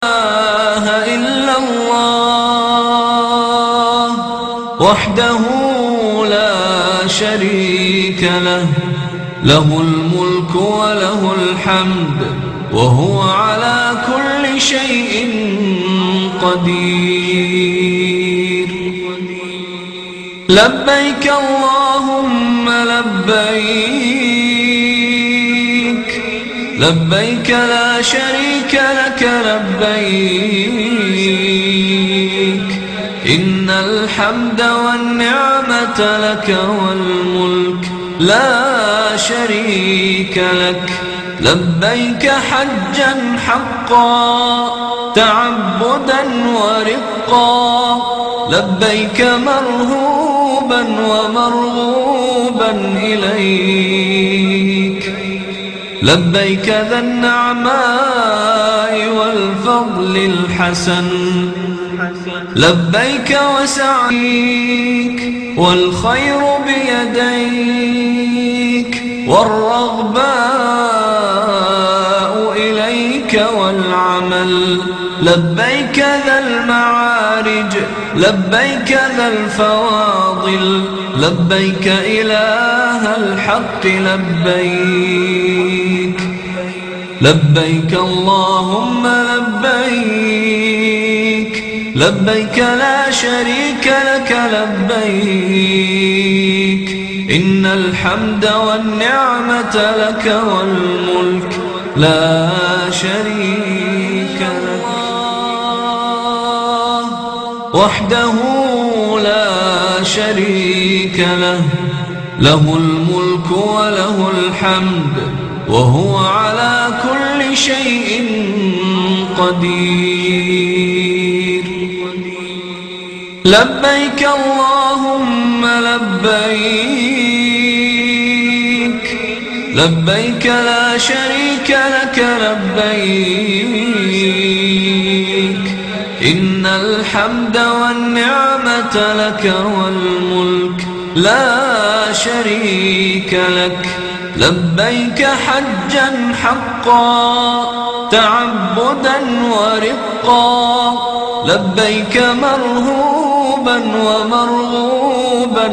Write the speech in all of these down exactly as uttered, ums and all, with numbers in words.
إله إلا الله وحده لا شريك له، له الملك وله الحمد وهو على كل شيء قدير. لبيك اللهم لبيك، لبيك لا شريك لك لبيك، إن الحمد والنعمة لك والملك لا شريك لك. لبيك حجا حقا تعبدا ورقا، لبيك مرهوبا ومرغوبا إليك، لبيك ذا النعماء والفضل الحسن، لبيك وسعيك والخير بيديك، والرغباء إليك والعمل، لبيك ذا المعارج، لبيك ذا الفواضل، لبيك إله الحق لبيك، لبيك اللهم لبيك، لبيك لا شريك لك لبيك، إن الحمد والنعمة لك والملك لا شريك لك. وحده لا شريك له، له الملك وله الحمد وهو على كل شيء قدير. لبيك اللهم لبيك، لبيك لا شريك لك لبيك، إن الحمد والنعمة لك والملك لا شريك لك. لبيك حجا حقا تعبدا ورقا، لبيك مرهوبا ومرغوبا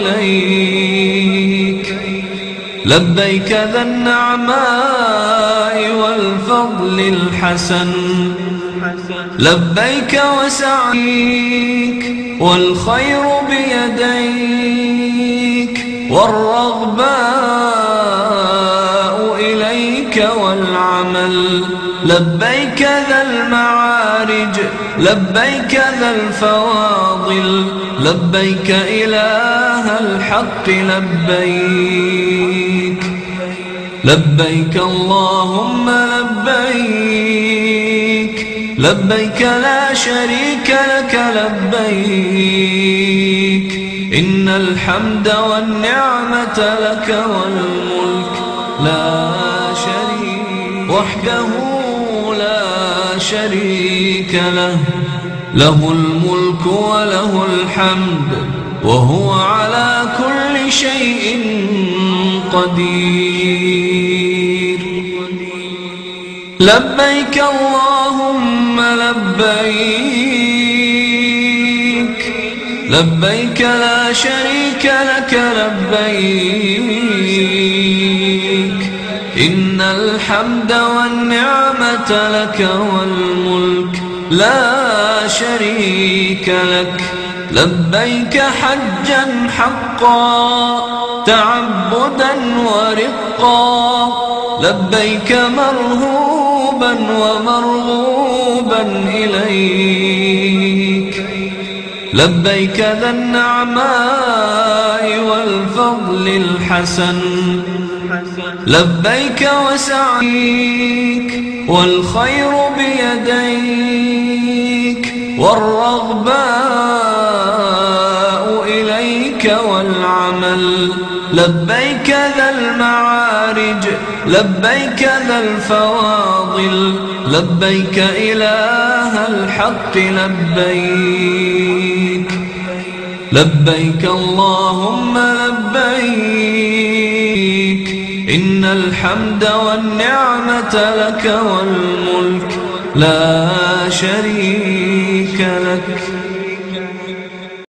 إليك، لبيك ذا النعماء والفضل الحسن، لبيك وسعيك والخير بيديك، والرغباء إليك والعمل، لبيك ذا المعارج، لبيك ذا الفواضل، لبيك إله الحق لبيك، لبيك اللهم لبيك، لبيك لا شريك لك لبيك، إن الحمد والنعمة لك والملك لا شريك. وحده لا شريك له، له الملك وله الحمد وهو على كل شيء قدير. لبيك اللهم لبيك، لبيك لا شريك لك لبيك، إن الحمد والنعمة لك والملك لا شريك لك. لبيك حجا حقا تعبدا ورقا، لبيك مرهوبا ومرغوبا إليك، لبيك ذا النعماء والفضل الحسن، لبيك وسعيك والخير بيديك، والرغباء إليك والعمل، لبيك ذا المعارج، لبيك ذا الفواضل، لبيك إله الحق لبيك، لبيك اللهم لبيك، إن الحمد والنعمة لك والملك لا شريك لك.